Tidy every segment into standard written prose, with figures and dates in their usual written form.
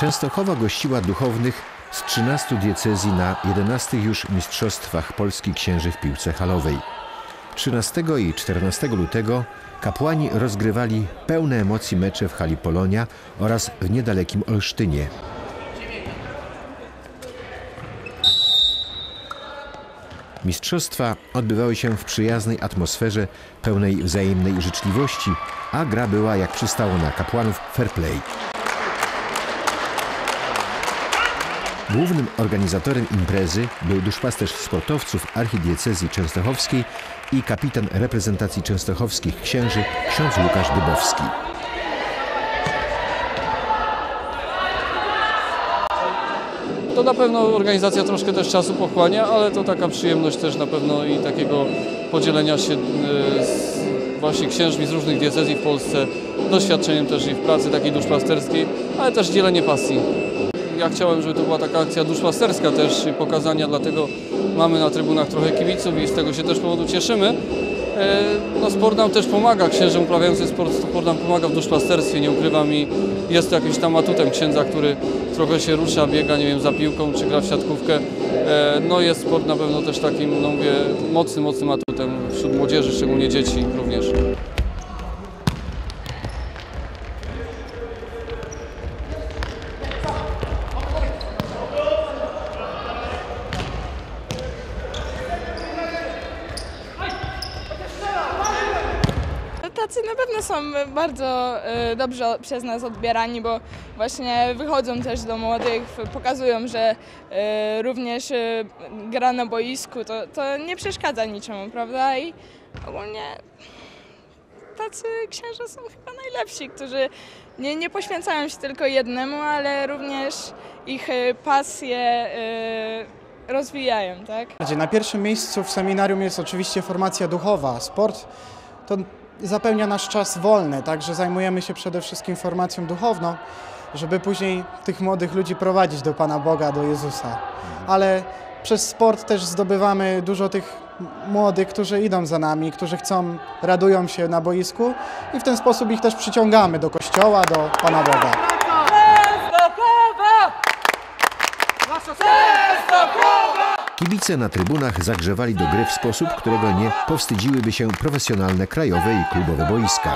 Częstochowa gościła duchownych z 13 diecezji na 11 już mistrzostwach Polski księży w piłce halowej. 13 i 14 lutego kapłani rozgrywali pełne emocji mecze w hali Polonia oraz w niedalekim Olsztynie. Mistrzostwa odbywały się w przyjaznej atmosferze pełnej wzajemnej życzliwości, a gra była, jak przystało na kapłanów, fair play. Głównym organizatorem imprezy był duszpasterz sportowców archidiecezji częstochowskiej i kapitan reprezentacji częstochowskich księży ksiądz Łukasz Dybowski. To na pewno organizacja troszkę też czasu pochłania, ale to taka przyjemność też na pewno i takiego podzielenia się z właśnie księżmi z różnych diecezji w Polsce, doświadczeniem też i w pracy takiej duszpasterskiej, ale też dzielenie pasji. Ja chciałem, żeby to była taka akcja duszpasterska też i pokazania, dlatego mamy na trybunach trochę kibiców i z tego się też powodu cieszymy. No, sport nam też pomaga, księże uprawiający sport nam pomaga w duszpasterstwie, nie ukrywam, i jest to jakimś tam atutem księdza, który trochę się rusza, biega, nie wiem, za piłką czy gra w siatkówkę. No jest sport na pewno też takim, no mówię, mocnym atutem wśród młodzieży, szczególnie dzieci również. Tacy na pewno są bardzo dobrze przez nas odbierani, bo właśnie wychodzą też do młodych, pokazują, że również gra na boisku to nie przeszkadza niczemu, prawda? I ogólnie tacy księża są chyba najlepsi, którzy nie poświęcają się tylko jednemu, ale również ich pasje rozwijają, tak? Na pierwszym miejscu w seminarium jest oczywiście formacja duchowa. Sport to zapełnia nasz czas wolny, także zajmujemy się przede wszystkim formacją duchowną, żeby później tych młodych ludzi prowadzić do Pana Boga, do Jezusa. Ale przez sport też zdobywamy dużo tych młodych, którzy idą za nami, którzy radują się na boisku i w ten sposób ich też przyciągamy do Kościoła, do Pana Boga. Kibice na trybunach zagrzewali do gry w sposób, którego nie powstydziłyby się profesjonalne krajowe i klubowe boiska.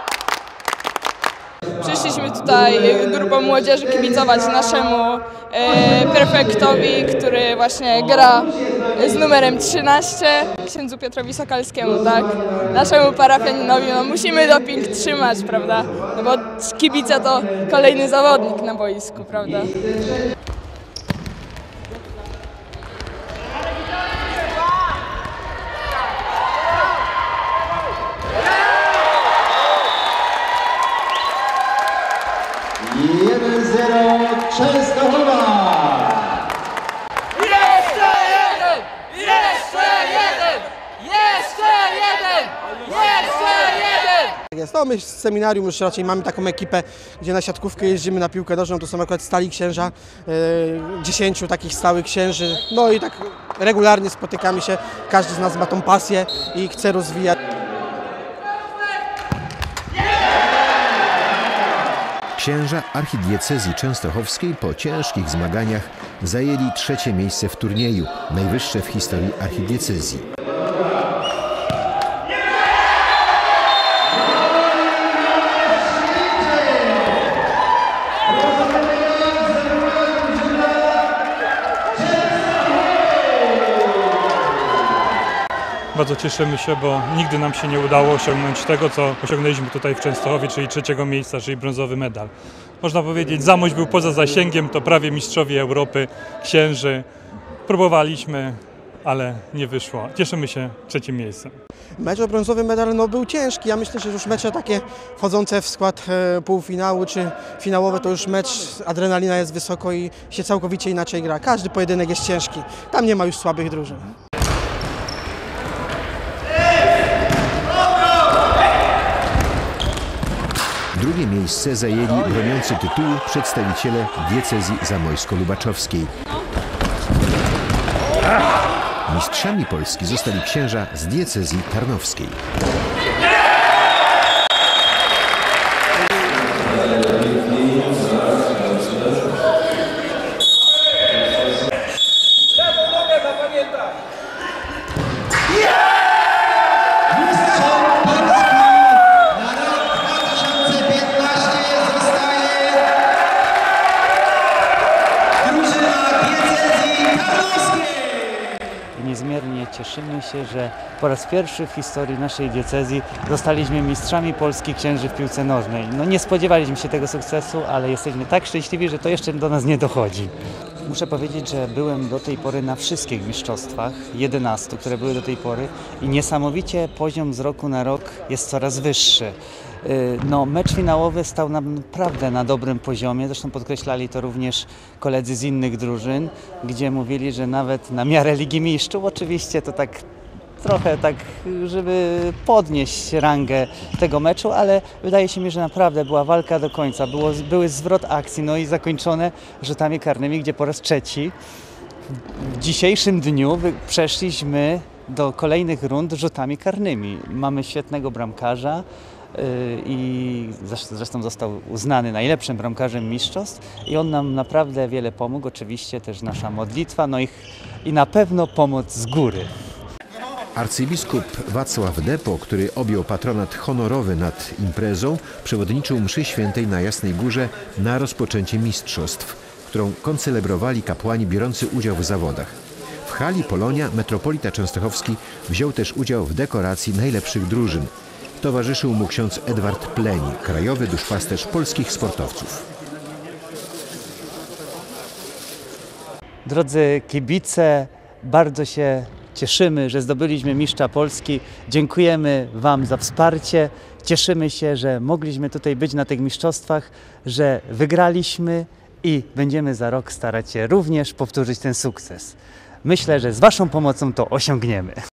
Przyszliśmy tutaj grupą młodzieży kibicować naszemu prefektowi, który właśnie gra z numerem 13, księdzu Piotrowi Sokalskiemu, tak? Naszemu parafianinowi, no musimy doping trzymać, prawda? No bo kibice to kolejny zawodnik na boisku, prawda? Częstochowa! Jeszcze jeden! Jeszcze jeden! Jeszcze jeden! Jeszcze jeden! Tak jest. No, my z seminarium już raczej mamy taką ekipę, gdzie na siatkówkę jeździmy, na piłkę nożną, to są akurat stali księża, 10 takich stałych księży, no i tak regularnie spotykamy się, każdy z nas ma tą pasję i chce rozwijać. Księża archidiecezji częstochowskiej po ciężkich zmaganiach zajęli 3. miejsce w turnieju, najwyższe w historii archidiecezji. Bardzo cieszymy się, bo nigdy nam się nie udało osiągnąć tego, co osiągnęliśmy tutaj w Częstochowie, czyli 3. miejsca, czyli brązowy medal. Można powiedzieć, Zamość był poza zasięgiem, to prawie mistrzowie Europy, księży. Próbowaliśmy, ale nie wyszło. Cieszymy się 3. miejscem. Mecz o brązowy medal był ciężki. Ja myślę, że już mecze takie wchodzące w skład półfinału czy finałowe, to już mecz, adrenalina jest wysoko i się całkowicie inaczej gra. Każdy pojedynek jest ciężki. Tam nie ma już słabych drużyn. Drugie miejsce zajęli broniący tytułu przedstawiciele diecezji zamojsko-lubaczowskiej. Mistrzami Polski zostali księża z diecezji tarnowskiej. cieszymy się, że po raz pierwszy w historii naszej diecezji zostaliśmy mistrzami Polski księży w piłce nożnej. No nie spodziewaliśmy się tego sukcesu, ale jesteśmy tak szczęśliwi, że to jeszcze do nas nie dochodzi. Muszę powiedzieć, że byłem do tej pory na wszystkich mistrzostwach, 11, które były do tej pory i niesamowicie poziom z roku na rok jest coraz wyższy. No, mecz finałowy stał naprawdę na dobrym poziomie, zresztą podkreślali to również koledzy z innych drużyn, gdzie mówili, że nawet na miarę Ligi Mistrzów, oczywiście to tak trochę tak, żeby podnieść rangę tego meczu, ale wydaje się mi, że naprawdę była walka do końca, były zwrot akcji, no i zakończone rzutami karnymi, gdzie po raz trzeci w dzisiejszym dniu przeszliśmy do kolejnych rund rzutami karnymi. Mamy świetnego bramkarza, i zresztą został uznany najlepszym bramkarzem mistrzostw i on nam naprawdę wiele pomógł, oczywiście też nasza modlitwa, no i na pewno pomoc z góry. Arcybiskup Wacław Depo, który objął patronat honorowy nad imprezą, przewodniczył mszy świętej na Jasnej Górze na rozpoczęcie mistrzostw, którą koncelebrowali kapłani biorący udział w zawodach. W hali Polonia metropolita częstochowski wziął też udział w dekoracji najlepszych drużyn. Towarzyszył mu ksiądz Edward Pleni, krajowy duszpasterz polskich sportowców. Drodzy kibice, bardzo się cieszymy, że zdobyliśmy mistrza Polski. Dziękujemy Wam za wsparcie. Cieszymy się, że mogliśmy tutaj być na tych mistrzostwach, że wygraliśmy i będziemy za rok starać się również powtórzyć ten sukces. Myślę, że z Waszą pomocą to osiągniemy.